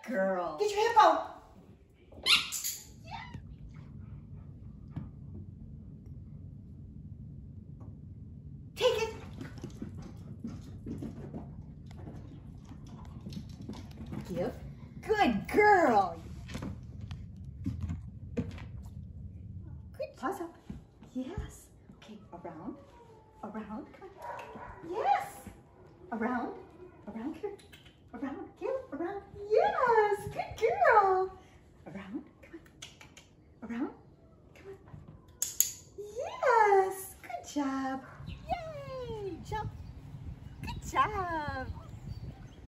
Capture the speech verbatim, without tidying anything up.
girl. Get your hippo. Take it. Give. Good girl. Good. Paws up. Yes. Okay, around. Around. Come on. Yes. Around. Around here. Around. Give. Around. Yes. Good girl. Around. Come on. Around. Come on. Yes. Good job. Yay. Jump. Good job.